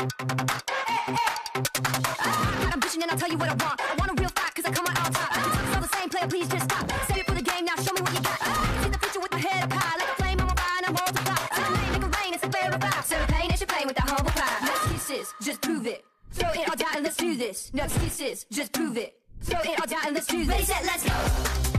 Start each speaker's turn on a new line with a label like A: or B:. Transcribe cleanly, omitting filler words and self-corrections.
A: I'm bitching and I'll tell you what I want. I want a real fight cause I come out on top. It's all the same player, please just stop. Save it for the game, now show me what you got. See the future with my head up high. Like a flame on my fire and I multiply. So the name make a rain, it's a verify. So the pain and champagne with that humble pie. No excuses, just prove it. Throw it all down and let's do this. No excuses, just prove it. Throw it all down and let's do this. Ready, set, let's go.